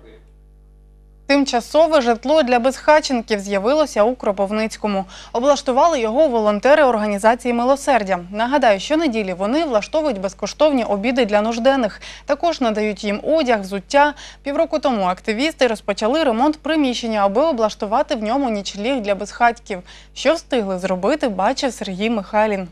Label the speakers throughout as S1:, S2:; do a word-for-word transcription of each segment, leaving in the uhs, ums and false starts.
S1: Тимчасове житло для безхатченків з'явилося у Кропивницькому. Облаштували його волонтери організації «Милосердя». Нагадаю, щонеділі вони влаштовують безкоштовні обіди для нужденних. Також надають їм одяг, взуття. Півроку тому активісти розпочали ремонт приміщення, аби облаштувати в ньому нічліг для безхатьків. Що встигли зробити, бачив Сергій Михайлін.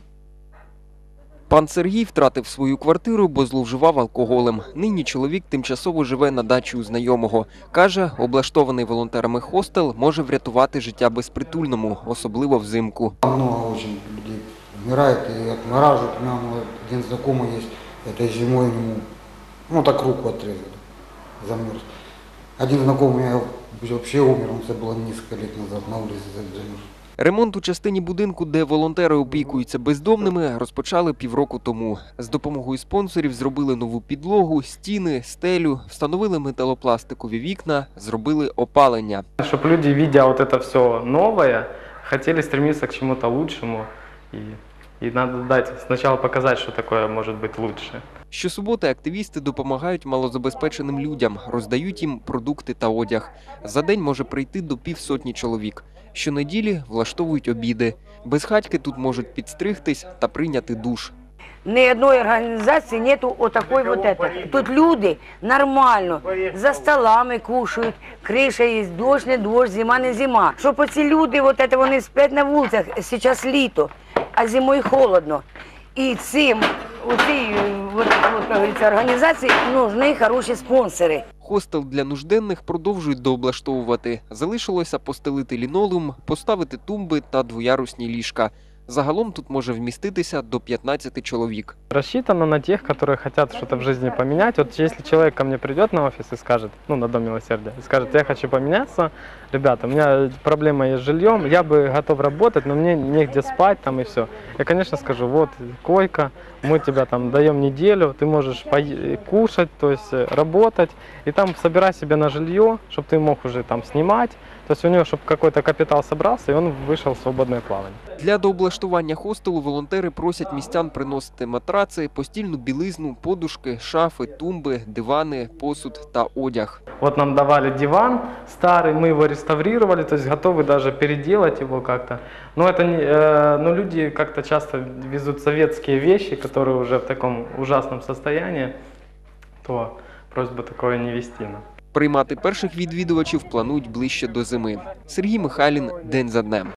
S2: Пан Сергій втратив свою квартиру, бо зловживав алкоголем. Нині чоловік тимчасово живе на дачі у знайомого. Каже, облаштований волонтерами хостел може врятувати життя безпритульному, особливо взимку.
S3: Много очень людей умирает и отмораживают. У меня один знакомый есть, этой зимой ему, ну так руку отрезали, замерз. Один знакомый у меня вообще умер, он это было несколько лет назад, на улице замерз.
S2: Ремонт у частині будинку, де волонтери опікуються бездомними, розпочали півроку тому. З допомогою спонсорів зробили нову підлогу, стіни, стелю, встановили металопластикові вікна, зробили опалення.
S4: Щоб люди, видя вот это все новое, хотели стремиться к чему-то лучшему. И, и надо дать сначала показать, что такое может быть лучше.
S2: Щосуботи активісти допомагають малозабезпеченим людям, роздають їм продукти та одяг. За день може прийти до півсотні чоловік. Щонеділі влаштовують обіди. Безхатьки тут можуть підстригтись та прийняти душ.
S5: Ни одной организации нету вот такой вот это. Тут люди нормально, за столами кушают, крыша есть, дождь не дождь, зима не зима. Щоб оці люди, вот это, вони сплять на вулицях, сейчас літо, а зимою холодно. І цим, оцій, вот, вот, как говорится, організації нужны хороші спонсори.
S2: Хостел для нужденних продовжують дооблаштовувати. Залишилося постелити лінолеум, поставити тумби та двоярусні ліжка. Загалом тут може вміститися до п'ятнадцяти чоловік.
S4: Рассчитано на тех, которые хотят что-то в жизни поменять. Вот если человек ко мне придет на офис и скажет, ну на Дом Милосердия, и скажет, я хочу поменяться, ребята, у меня проблема есть с жильем, я бы готов работать, но мне негде спать там и все. Я, конечно, скажу, вот койка, мы тебе там даем неделю, ты можешь кушать, то есть работать, и там собирай себе на жилье, чтобы ты мог уже там снимать. То есть у него, чтобы какой-то капитал собрался, и он вышел в свободное плавание.
S2: Для дооблаштування хостелу волонтери просять містян приносити матраци, постільну білизну, подушки, шафи, тумби, дивани, посуд та одяг.
S4: Вот нам давали диван старый, мы его реставрировали, то есть готовы даже переделать его как-то. Но это не, э, но люди как-то часто везут советские вещи, которые уже в таком ужасном состоянии, то просьба такое не вести.
S2: Приймати перших відвідувачів планують ближче до зими. Сергій Михайлін, день за днем.